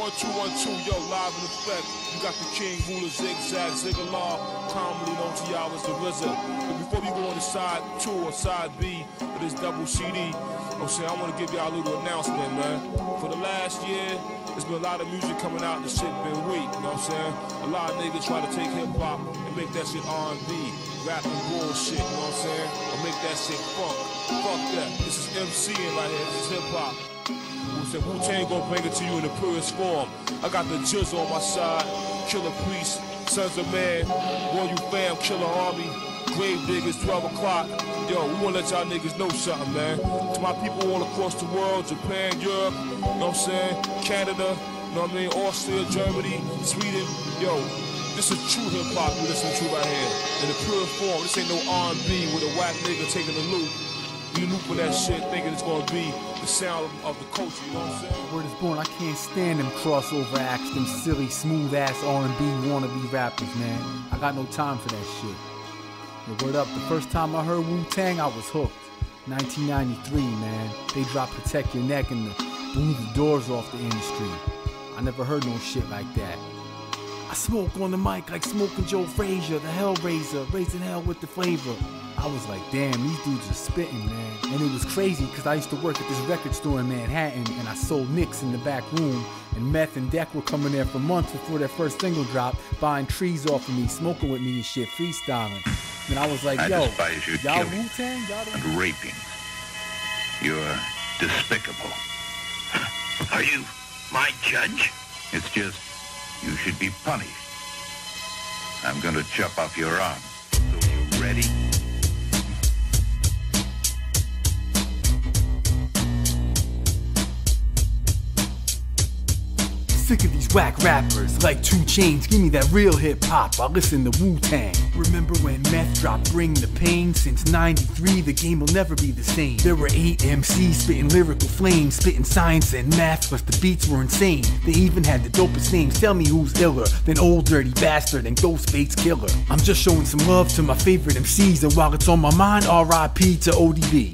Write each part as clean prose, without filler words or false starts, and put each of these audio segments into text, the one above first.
1212, yo, live in effect. You got the king, ruler, zigzag, ziggalar, commonly known to y'all as the RZA. But before we go on to side 2 or side B of this double CD, I'm saying I want to give y'all a little announcement, man. For the last year, there's been a lot of music coming out and the shit been weak, you know what I'm saying? A lot of niggas try to take hip-hop and make that shit R&B, rap and bullshit, you know what I'm saying? Or make that shit funk. Fuck that. This is MCing right here, this is hip-hop. Wu-Tang gon' bring it to you in the purest form. I got the Jizz on my side, Killer Priest, Sons of Man, Royal Fam, Killer Army, Grave Diggers, 12 o'clock. Yo, we wanna let y'all niggas know something, man. To my people all across the world, Japan, Europe, you know what I'm saying, Canada, you know what I mean, Austria, Germany, Sweden, yo, this is true hip-hop we listen to right here. In the purest form, this ain't no R&B with a whack nigga taking the loop. You loop for that shit thinking it's gonna be the sound of the culture, you know what I'm saying? Word is born, I can't stand them crossover acts, them silly, smooth-ass R&B wannabe rappers, man. I got no time for that shit. Yo, word up, the first time I heard Wu-Tang, I was hooked. 1993, man. They dropped Protect Your Neck and blew the doors off the industry. I never heard no shit like that. I smoke on the mic like smoking Joe Frazier, the Hellraiser, raising hell with the flavor. I was like, damn, these dudes are spitting, man. And it was crazy because I used to work at this record store in Manhattan and I sold nicks in the back room, and Meth and Deck were coming there for months before their first single dropped, buying trees off of me, smoking with me and shit, freestyling. And I was like, yo, y'all Wu-Tang? And raping. You're despicable. Are you my judge? It's just, you should be punished. I'm gonna chop off your arm. So you ready? Sick of these whack rappers like 2 Chainz, give me that real hip-hop, I listen to Wu-Tang. Remember when Meth dropped Bring the Pain? Since 93 the game will never be the same. There were 8 MCs spitting lyrical flames, spitting science and math, plus the beats were insane. They even had the dopest names, tell me who's iller than Old Dirty Bastard and Ghostface Killer. I'm just showing some love to my favorite MCs, and while it's on my mind, R.I.P. to ODB.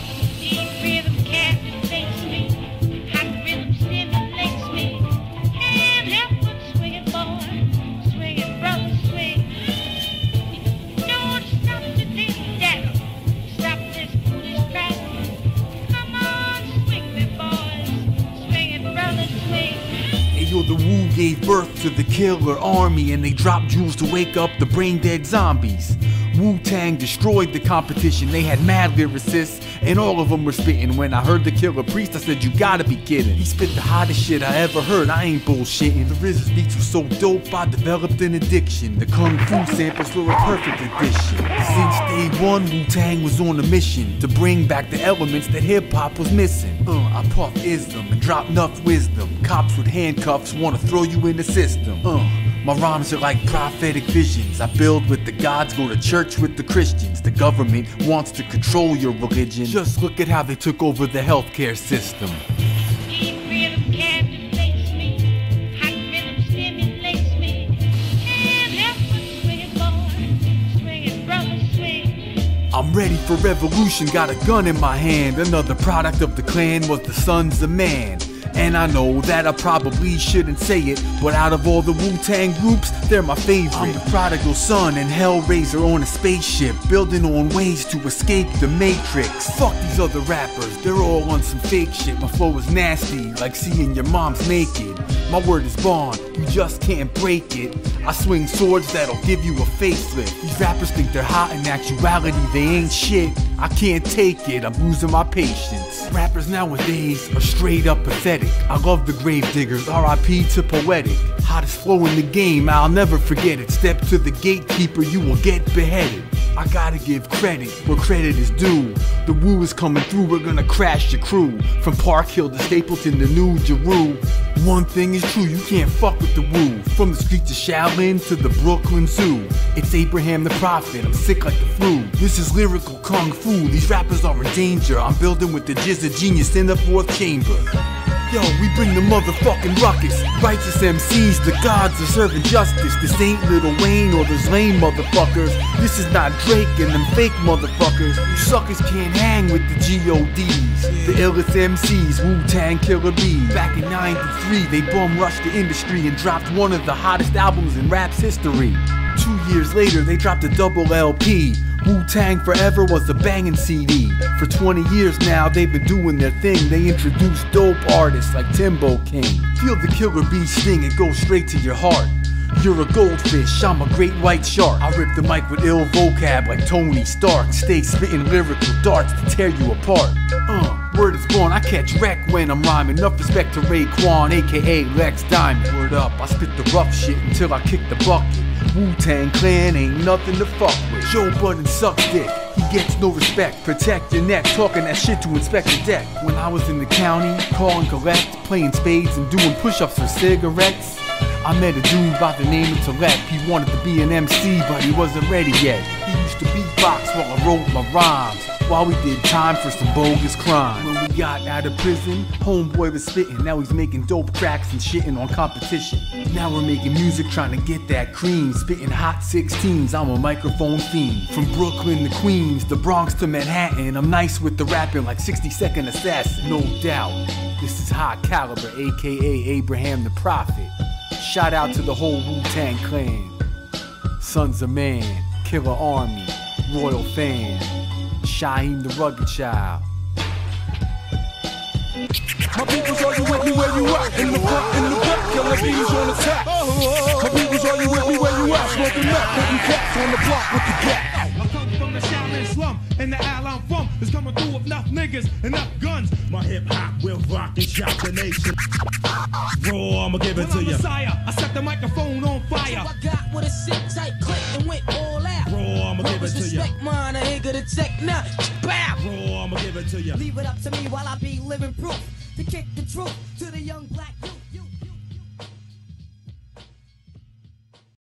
The Wu gave birth to the Killer Army, and they dropped jewels to wake up the brain-dead zombies. Wu-Tang destroyed the competition, they had mad lyricists, and all of them were spitting. When I heard the Killer Priest, I said, you gotta be kidding. He spit the hottest shit I ever heard, I ain't bullshitting. The RZA's beats were so dope, I developed an addiction. The Kung Fu samples were a perfect addition. Since day one, Wu-Tang was on a mission to bring back the elements that hip-hop was missing. I puff ism and drop enough wisdom. Cops with handcuffs wanna throw you in the system. My rhymes are like prophetic visions. I build with the gods, go to church with the Christians. The government wants to control your religion. Just look at how they took over the healthcare system. I'm ready for revolution, got a gun in my hand. Another product of the clan was the Sons of Man. And I know that I probably shouldn't say it, but out of all the Wu-Tang groups, they're my favorite. I'm the prodigal son and Hellraiser on a spaceship, building on ways to escape the Matrix. Fuck these other rappers, they're all on some fake shit. My flow is nasty, like seeing your mom's naked. My word is bond, you just can't break it. I swing swords that'll give you a facelift. These rappers think they're hot, in actuality they ain't shit. I can't take it, I'm losing my patience. Rappers nowadays are straight up pathetic. I love the Grave Diggers, R.I.P. to Poetic. Hottest flow in the game, I'll never forget it. Step to the gatekeeper, you will get beheaded. I gotta give credit where credit is due. The Wu is coming through, we're gonna crash your crew. From Park Hill to Stapleton to New Jeru. One thing is true, you can't fuck with the Wu. From the streets of Shaolin to the Brooklyn Zoo. It's Abraham the Prophet, I'm sick like the flu. This is lyrical kung fu, these rappers are in danger. I'm building with the Jizza genius in the 4th chamber. Yo, we bring the motherfucking ruckus. Righteous MCs, the gods are serving justice. This ain't Lil Wayne or those lame motherfuckers. This is not Drake and them fake motherfuckers. You suckers can't hang with the G.O.Ds. The illest MCs, Wu-Tang Killer B. Back in '93, they bum rushed the industry and dropped one of the hottest albums in rap's history. 2 years later, they dropped a double LP. Wu-Tang Forever was a banging CD. For 20 years now, they've been doing their thing. They introduced dope artists like Timbo King. Feel the Killer Bee sting, it goes straight to your heart. You're a goldfish, I'm a great white shark. I rip the mic with ill vocab like Tony Stark. Stay spitting lyrical darts to tear you apart. Word is born, I catch wreck when I'm rhyming. Enough respect to Raekwon, aka Lex Diamond. Word up, I spit the rough shit until I kick the bucket. Wu-Tang Clan ain't nothing to fuck with. Joe Budden sucks dick, he gets no respect. Protect your neck, talking that shit to inspect the deck. When I was in the county, call and collect, playing spades and doing push-ups for cigarettes, I met a dude by the name of Talek. He wanted to be an MC, but he wasn't ready yet. He used to beatbox while I wrote my rhymes, while we did time for some bogus crime. When we got out of prison, homeboy was spitting. Now he's making dope tracks and shitting on competition. Now we're making music trying to get that cream. Spitting hot 16s, I'm a microphone fiend. From Brooklyn to Queens, the Bronx to Manhattan, I'm nice with the rapping like 60-Second Assassin. No doubt, this is High Caliber, aka Abraham the Prophet. Shout out to the whole Wu-Tang Clan. Sons of Man, Killer Army, Royal Fan, Shaheem the Rugged Child. My peoples, are you with me where you at? In the front, in the back, Killer Bees on attack. My peoples, are you with me where you at? Smoking up, putting cats on the block with the gat. I come from the Shaolin slum, and the Al I'm from is coming through with enough niggas, enough guns. My hip hop will rock and shock the nation. Raw, I'ma give it to you. Messiah, I set the microphone on fire. So I got with a sick tight click and went all out. Raw, I'ma give it to you. Respect mine, I ain't gonna take now. Bow. Raw, I'ma give it to you. Leave it up to me while I be living proof to kick the truth to the young black youth.